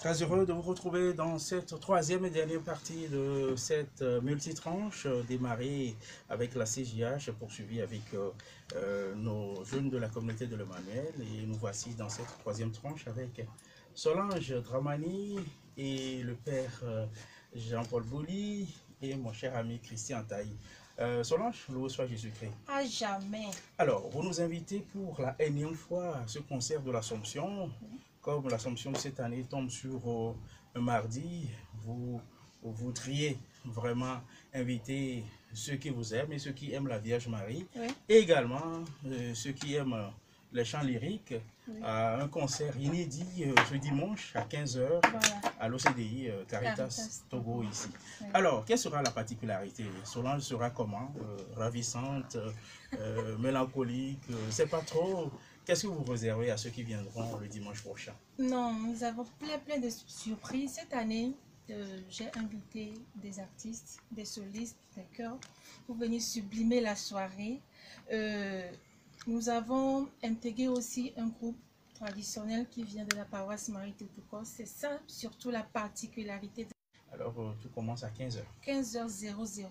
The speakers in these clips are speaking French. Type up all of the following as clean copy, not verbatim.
Très heureux de vous retrouver dans cette troisième et dernière partie de cette multitranche démarrée avec la CJH, poursuivie avec nos jeunes de la communauté de l'Emmanuel. Et nous voici dans cette troisième tranche avec Solange Dramani et le père Jean-Paul Bouli et mon cher ami Christian Taï. Solange, loué soit Jésus-Christ. À jamais. Alors, vous nous invitez pour la énième fois à ce concert de l'Assomption. Comme l'Assomption de cette année tombe sur un mardi, vous voudriez vraiment inviter ceux qui vous aiment et ceux qui aiment la Vierge Marie, Oui. et également ceux qui aiment les chants lyriques, Oui. à un concert inédit ce dimanche à 15 h Voilà. à l'OCDI Caritas Caritas Togo ici. Oui. Alors, quelle sera la particularité? Solange sera comment? Ravissante, mélancolique, c'est pas trop. Qu'est-ce que vous réservez à ceux qui viendront le dimanche prochain? Non, nous avons plein de surprises. Cette année, j'ai invité des artistes, des solistes, des chœurs pour venir sublimer la soirée. Nous avons intégré aussi un groupe traditionnel qui vient de la paroisse Marie-Totoko. C'est ça surtout la particularité. Alors, tout commence à 15 h. 15h00.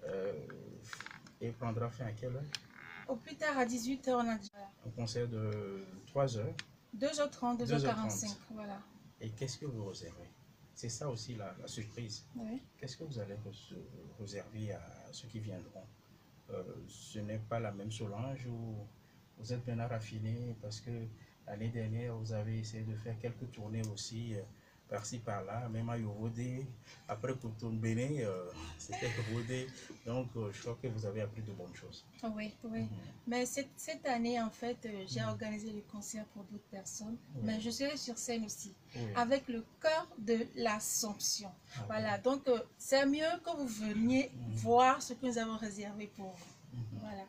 Et prendra fin à quelle heure? Au plus tard à 18 h, on a déjà Un concert de 3 h. 2h30, 2h45. Voilà. Et qu'est-ce que vous réservez? C'est ça aussi la surprise. Oui. Qu'est-ce que vous allez réserver à ceux qui viendront? Ce n'est pas la même Solange où vous êtes maintenant raffiné parce que l'année dernière, vous avez essayé de faire quelques tournées aussi par-ci par-là, même à Yovodé. Après Koutoun Béné, c'était Yovodé. Donc, je crois que vous avez appris de bonnes choses. Oui, oui. Mais cette année, en fait, j'ai organisé le concert pour d'autres personnes. Oui. Mais je serai sur scène aussi, Oui. avec le cœur de l'Assomption. Ah, Voilà, donc c'est mieux que vous veniez voir ce que nous avons réservé pour vous. Voilà.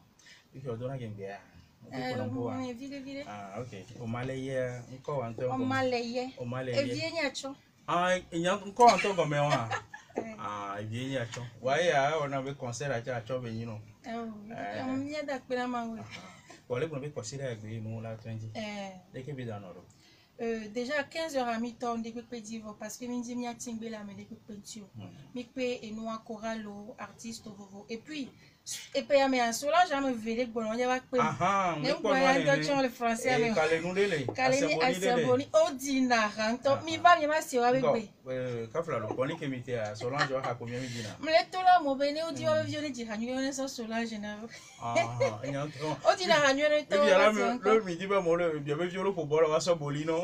Vide. Ah, ok. Au Malais, encore un peu. On m'a layé. Au Et Malais. viens, Niacho. Ah, il y a encore un peu comme moi. Ah, bien, il y a tout. Ouais, on avait concert à Tchao Benino. On y a d'accord, maman. Pour aller pour le concert avec nous, là, 20. Dès que bien dans Déjà à 15 h à mi-temps, on découpe divo parce que nous disons que nous avons découpé peinture. Et nous avons choral, artiste, et puis à mes Solange, j'ai vu bon, on y va que le français, mais Kaleni Asaboni, Odinara, mi va y avoir sur avec lui. Kafla le poni que m'était à Solange à combien de dinars? Mais tout là, mon béné, on dit on vient de dire, on est sur Solange. Ah, il y a un tronc. Odinara, nous est le midi, bah, mon le, bien violon pour boire, on va se bolino.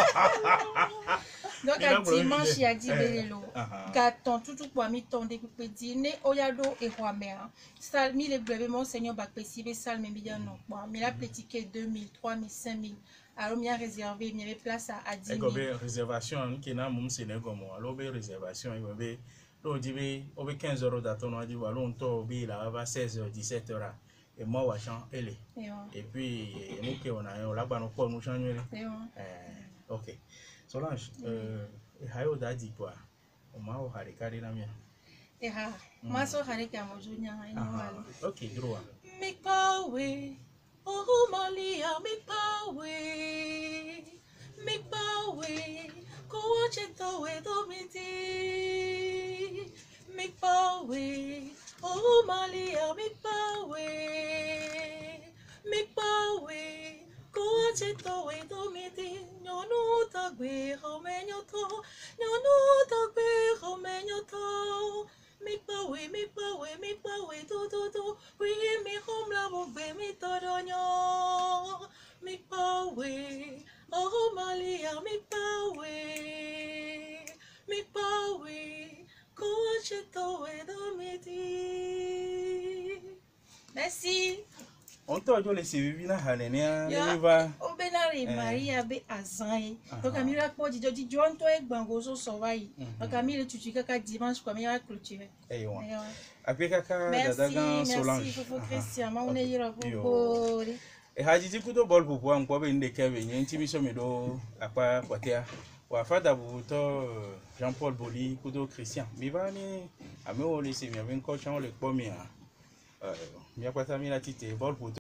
Donc à dimanche, il y a 10 bélélo. Gâton, tout pour mi-temps, découpé dîner, oyado et roi mère. Salmi les bleuets, mon seigneur, bakpessivé, salme, bien non. Bon, mais la petite 2000, 3000, 5000. Alors, il y a réservé, il y avait place à 10 000. Il y a réservation qui est dans mon Sénégal. Alors, il y a réservation, il y a 15 € d'attente, on a dit, voilà, on va 16 h, 17 h. Et moi, on va changer. Et puis, nous, on a là-bas, nous changeons. Ok. Solange, hayo dadi quoi? Oma o harikari na mia. Maso harika mojunya ino. Ok, droit. Mikpawe, oh Malia, mikpawe, mikpawe, kowache towe domiti. Mikpawe, oh Malia, mikpawe, mikpawe, kowache towe domiti. Nyonu tagwe homenyoto, nyonu tagwe homenyoto. Mikpawe, do, we me home la bogbe mi toronyo. Mikpawe, oh Malia, mikpawe, koche towe domiti. Merci. On t'a dit les sévices na hanenia, ne va. O benari Maria be azai. Donc amira ko di John to e gbango so so wayi. Donc amira tutu kaka dimanche kwa mira clôturer. Eywa. Après kaka dadagan Solange. Merci pour Christian, ma on est yira beaucoup. E haji kudo bol bubu an ko be ndé kebe nyenti mi so me do apa kwatea. Wa fada buto Jean-Paul Bouli kudo Christian. Mi va ni ame o le se mi aven ko chan le po mi a. Mi akwata mi la tite bol buto